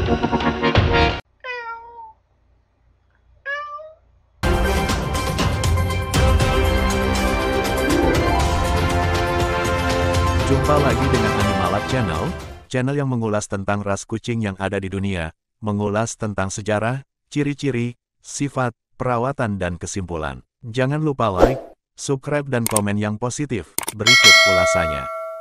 Jumpa lagi dengan Animalab Channel, channel yang mengulas tentang ras kucing yang ada di dunia, mengulas tentang sejarah, ciri-ciri, sifat, perawatan dan kesimpulan. Jangan lupa like, subscribe dan komen yang positif. Berikut ulasannya.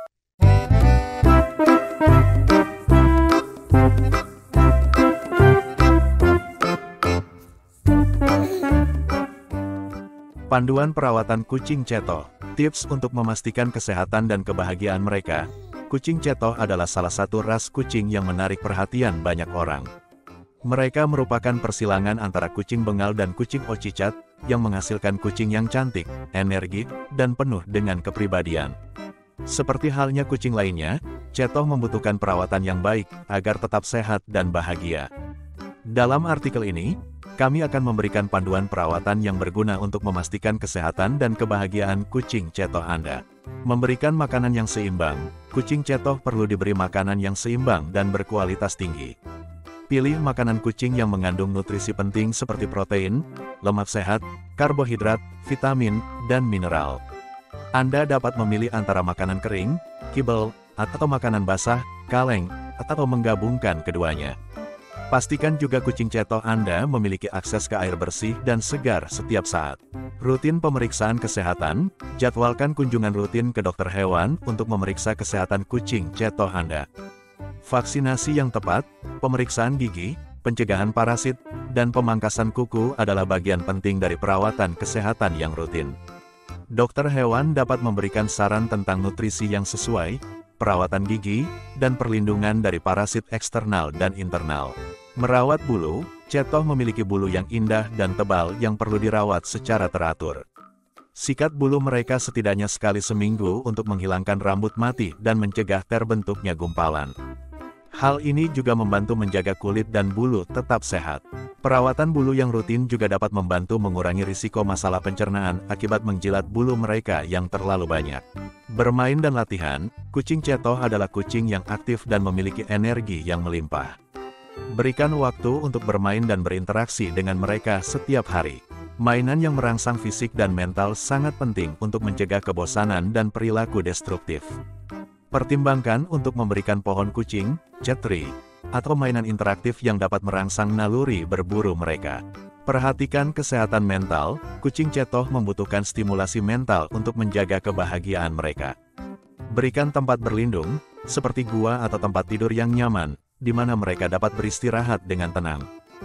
Panduan perawatan kucing Cetoh. Tips untuk memastikan kesehatan dan kebahagiaan mereka. Kucing Cetoh adalah salah satu ras kucing yang menarik perhatian banyak orang. Mereka merupakan persilangan antara kucing Bengal dan kucing Ochicat, yang menghasilkan kucing yang cantik, energik, dan penuh dengan kepribadian. Seperti halnya kucing lainnya, Cetoh membutuhkan perawatan yang baik agar tetap sehat dan bahagia. Dalam artikel ini, kami akan memberikan panduan perawatan yang berguna untuk memastikan kesehatan dan kebahagiaan kucing Cetoh Anda. Memberikan makanan yang seimbang. Kucing Cetoh perlu diberi makanan yang seimbang dan berkualitas tinggi. Pilih makanan kucing yang mengandung nutrisi penting seperti protein, lemak sehat, karbohidrat, vitamin, dan mineral. Anda dapat memilih antara makanan kering, kibel, atau makanan basah, kaleng, atau menggabungkan keduanya. Pastikan juga kucing Cetoh Anda memiliki akses ke air bersih dan segar setiap saat. Rutin pemeriksaan kesehatan. Jadwalkan kunjungan rutin ke dokter hewan untuk memeriksa kesehatan kucing Cetoh Anda. Vaksinasi yang tepat, pemeriksaan gigi, pencegahan parasit, dan pemangkasan kuku adalah bagian penting dari perawatan kesehatan yang rutin. Dokter hewan dapat memberikan saran tentang nutrisi yang sesuai, perawatan gigi, dan perlindungan dari parasit eksternal dan internal. Merawat bulu. Cetoh memiliki bulu yang indah dan tebal yang perlu dirawat secara teratur. Sikat bulu mereka setidaknya sekali seminggu untuk menghilangkan rambut mati dan mencegah terbentuknya gumpalan. Hal ini juga membantu menjaga kulit dan bulu tetap sehat. Perawatan bulu yang rutin juga dapat membantu mengurangi risiko masalah pencernaan akibat menjilat bulu mereka yang terlalu banyak. Bermain dan latihan. Kucing Cetoh adalah kucing yang aktif dan memiliki energi yang melimpah. Berikan waktu untuk bermain dan berinteraksi dengan mereka setiap hari. Mainan yang merangsang fisik dan mental sangat penting untuk mencegah kebosanan dan perilaku destruktif. Pertimbangkan untuk memberikan pohon kucing, cat tree, atau mainan interaktif yang dapat merangsang naluri berburu mereka. Perhatikan kesehatan mental. Kucing Cetoh membutuhkan stimulasi mental untuk menjaga kebahagiaan mereka. Berikan tempat berlindung, seperti gua atau tempat tidur yang nyaman, di mana mereka dapat beristirahat dengan tenang.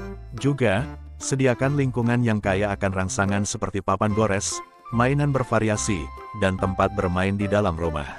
Juga, sediakan lingkungan yang kaya akan rangsangan seperti papan gores, mainan bervariasi, dan tempat bermain di dalam rumah.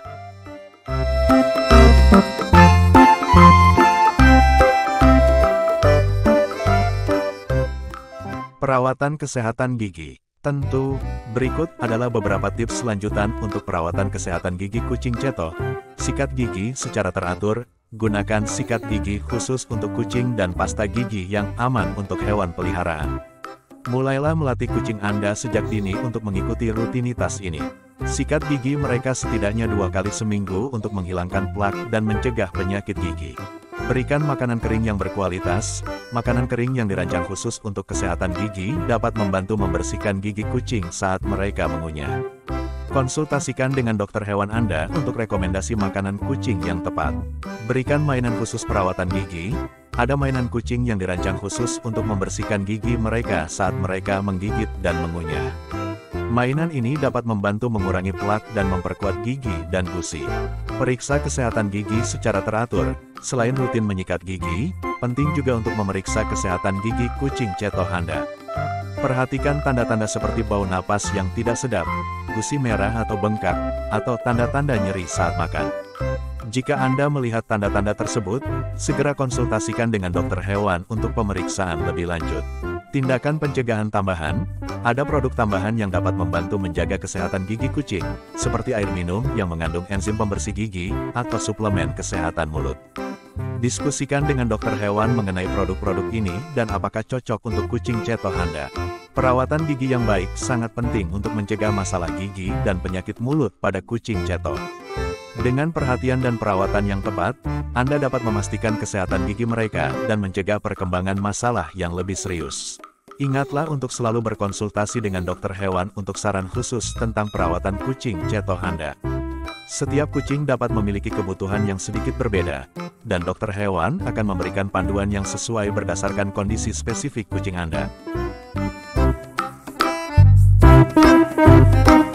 Perawatan kesehatan gigi. Tentu, berikut adalah beberapa tips lanjutan untuk perawatan kesehatan gigi kucing Cetoh. Sikat gigi secara teratur. Gunakan sikat gigi khusus untuk kucing dan pasta gigi yang aman untuk hewan peliharaan. Mulailah melatih kucing Anda sejak dini untuk mengikuti rutinitas ini. Sikat gigi mereka setidaknya 2 kali seminggu untuk menghilangkan plak dan mencegah penyakit gigi. Berikan makanan kering yang berkualitas. Makanan kering yang dirancang khusus untuk kesehatan gigi dapat membantu membersihkan gigi kucing saat mereka mengunyah. Konsultasikan dengan dokter hewan Anda untuk rekomendasi makanan kucing yang tepat. Berikan mainan khusus perawatan gigi. Ada mainan kucing yang dirancang khusus untuk membersihkan gigi mereka saat mereka menggigit dan mengunyah. Mainan ini dapat membantu mengurangi plak dan memperkuat gigi dan gusi. Periksa kesehatan gigi secara teratur. Selain rutin menyikat gigi, penting juga untuk memeriksa kesehatan gigi kucing Cetoh Anda. Perhatikan tanda-tanda seperti bau napas yang tidak sedap, gusi merah atau bengkak, atau tanda-tanda nyeri saat makan. Jika Anda melihat tanda-tanda tersebut, segera konsultasikan dengan dokter hewan untuk pemeriksaan lebih lanjut. Tindakan pencegahan tambahan. Ada produk tambahan yang dapat membantu menjaga kesehatan gigi kucing, seperti air minum yang mengandung enzim pembersih gigi, atau suplemen kesehatan mulut. Diskusikan dengan dokter hewan mengenai produk-produk ini dan apakah cocok untuk kucing Cetoh Anda. Perawatan gigi yang baik sangat penting untuk mencegah masalah gigi dan penyakit mulut pada kucing Cetoh. Dengan perhatian dan perawatan yang tepat, Anda dapat memastikan kesehatan gigi mereka dan mencegah perkembangan masalah yang lebih serius. Ingatlah untuk selalu berkonsultasi dengan dokter hewan untuk saran khusus tentang perawatan kucing cetoh Anda. Setiap kucing dapat memiliki kebutuhan yang sedikit berbeda, dan dokter hewan akan memberikan panduan yang sesuai berdasarkan kondisi spesifik kucing Anda.